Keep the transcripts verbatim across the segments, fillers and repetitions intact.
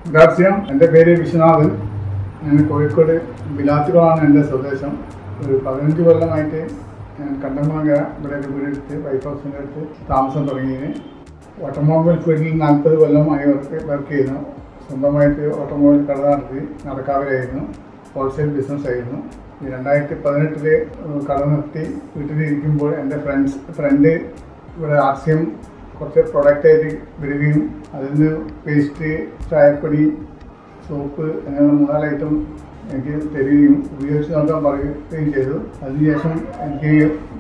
ഗാർസിയം, എൻ്റെ പേര് വിശ്വനാഥൻ. ഞാൻ കോഴിക്കോട് ബിലാത്തുകളാണ് എൻ്റെ സ്വദേശം. ഒരു പതിനഞ്ച് കൊല്ലമായിട്ട് ഞാൻ കണ്ടംകുളങ്ങര ഇവിടെ ഒരു വീടെടുത്ത് വൈഫ് ഹൗസിൻ്റെ അടുത്ത് താമസം തുടങ്ങിയത്. ഓട്ടോമൊബൈൽ ഫീൽഡിൽ നാൽപ്പത് കൊല്ലമായി വർക്ക് വർക്ക് ചെയ്യുന്നു. സ്വന്തമായിട്ട് ഓട്ടോമൊബൈൽ കട നടത്തി നടക്കാവരായിരുന്നു. ഹോൾസെയിൽ ബിസിനസ് ആയിരുന്നു. രണ്ടായിരത്തി പതിനെട്ടില് കട നിർത്തി വീട്ടിലിരിക്കുമ്പോൾ എൻ്റെ ഫ്രണ്ട്സ് ഫ്രണ്ട് ഇവിടെ ആർ സി എം കുറച്ച് പ്രൊഡക്റ്റായിട്ട് വരികയും അതിൽ നിന്ന് പേസ്റ്റ്, ചായപ്പൊടി, സോപ്പ് അങ്ങനെയുള്ള മൂന്നാല് ഐറ്റം എനിക്ക് തരികയും ഉപയോഗിച്ച് നോക്കാൻ പറയുകയും ചെയ്തു. അതിനുശേഷം എനിക്ക്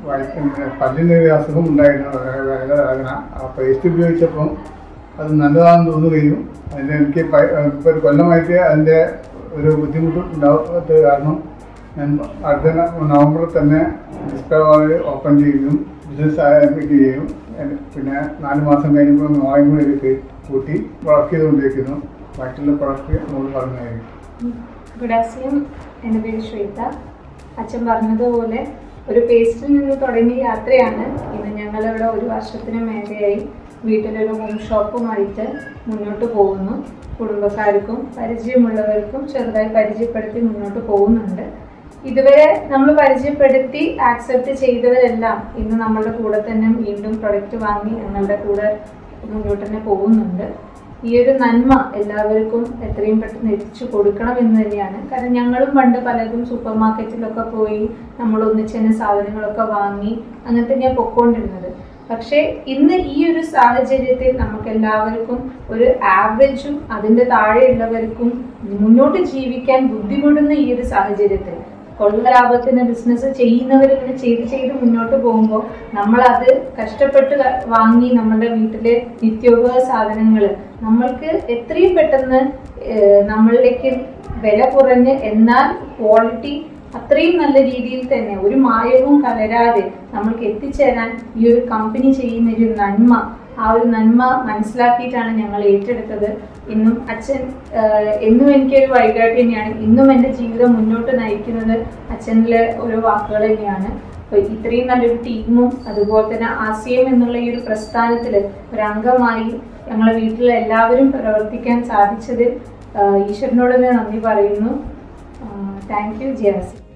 പല്ലിൻ്റെ ഒരു അസുഖം ഉണ്ടായിരുന്നു, വേദന. ആ പേസ്റ്റ് ഉപയോഗിച്ചപ്പം അത് നല്ലതാണെന്ന് തോന്നുകയും അതിൻ്റെ എനിക്ക് ഇപ്പോൾ ഒരു കൊല്ലമായിട്ട് അതിൻ്റെ ഒരു ബുദ്ധിമുട്ട് ഉണ്ടാകാത്ത കാരണം ഞാൻ അടുത്ത നവംബറിൽ തന്നെ ഡിസ്പ്ലേ വാൾ ഓപ്പൺ ചെയ്യുകയും ബിസിനസ് ആരംഭിക്കുകയും പിന്നെ നാല് മാസം കഴിഞ്ഞപ്പോൾ മോളയും കൂടി കൂട്ടി വർക്ക് ചെയ്തുകൊണ്ടിരിക്കുന്നു. ബാക്കിയുള്ള പ്രൊഡക്റ്റ് മോള് പറഞ്ഞായിരിക്കും. ഗുഡ് ആഫ്റ്റർനൂൺ, എൻ്റെ പേര് ശ്വേത. അച്ഛൻ പറഞ്ഞതുപോലെ ഒരു പേസ്റ്റിൽ നിന്ന് തുടങ്ങിയ യാത്രയാണ് ഇന്ന് ഞങ്ങളിവിടെ ഒരു വർഷത്തിന് മേലെയായി വീട്ടിലൊരു ഹോം ഷോപ്പുമായിട്ട് മുന്നോട്ട് പോകുന്നു. കുടുംബക്കാർക്കും പരിചയമുള്ളവർക്കും ചെറുതായി പരിചയപ്പെടുത്തി മുന്നോട്ട് പോകുന്നുണ്ട്. ഇതുവരെ നമ്മൾ പരിചയപ്പെടുത്തി ആക്സെപ്റ്റ് ചെയ്തവരെല്ലാം ഇന്ന് നമ്മളുടെ കൂടെ തന്നെ വീണ്ടും പ്രൊഡക്റ്റ് വാങ്ങി ഞങ്ങളുടെ കൂടെ മുന്നോട്ട് തന്നെ പോകുന്നുണ്ട്. ഈ ഒരു നന്മ എല്ലാവർക്കും എത്രയും പെട്ടെന്ന് എത്തിച്ചു കൊടുക്കണം എന്ന് തന്നെയാണ്. കാരണം ഞങ്ങളും പണ്ട് പലതും സൂപ്പർ മാർക്കറ്റിലൊക്കെ പോയി നമ്മൾ ഒന്നിച്ചെന്നെ സാധനങ്ങളൊക്കെ വാങ്ങി അങ്ങനെ തന്നെയാണ് പൊക്കോണ്ടിരുന്നത്. പക്ഷേ ഇന്ന് ഈ ഒരു സാഹചര്യത്തിൽ നമുക്ക് എല്ലാവർക്കും ഒരു ആവറേജും അതിൻ്റെ താഴെയുള്ളവർക്കും മുന്നോട്ട് ജീവിക്കാൻ ബുദ്ധിമുട്ടുന്ന ഈ ഒരു സാഹചര്യത്തിൽ കൊള്ള ലാഭത്തിന് ബിസിനസ് ചെയ്യുന്നവരിങ്ങനെ ചെയ്ത് ചെയ്ത് മുന്നോട്ട് പോകുമ്പോൾ നമ്മളത് കഷ്ടപ്പെട്ട് വാങ്ങി നമ്മുടെ വീട്ടിലെ നിത്യോപയോഗ സാധനങ്ങൾ നമ്മൾക്ക് എത്രയും പെട്ടെന്ന് നമ്മളിലേക്ക് വില കുറഞ്ഞ് എന്നാൽ ക്വാളിറ്റി അത്രയും നല്ല രീതിയിൽ തന്നെ ഒരു മായവും കലരാതെ നമ്മൾക്ക് എത്തിച്ചേരാൻ ഈ ഒരു കമ്പനി ചെയ്യുന്ന ഒരു നന്മ, ആ ഒരു നന്മ മനസ്സിലാക്കിയിട്ടാണ് ഞങ്ങൾ ഏറ്റെടുത്തത്. ഇന്നും അച്ഛൻ എന്നും എനിക്കൊരു വഴികാട്ടി തന്നെയാണ്. ഇന്നും എൻ്റെ ജീവിതം മുന്നോട്ട് നയിക്കുന്നത് അച്ഛനിലെ ഓരോ വാക്കുകൾ തന്നെയാണ്. അപ്പോൾ ഇത്രയും നല്ലൊരു ടീമും അതുപോലെ തന്നെ ആസിയം എന്നുള്ള ഈ ഒരു പ്രസ്ഥാനത്തിൽ ഒരംഗമായി ഞങ്ങളെ വീട്ടിലെ എല്ലാവരും പ്രവർത്തിക്കാൻ സാധിച്ചതിൽ ഈശ്വരനോട് ഞാൻ നന്ദി പറയുന്നു. Thank you ജിയാസി.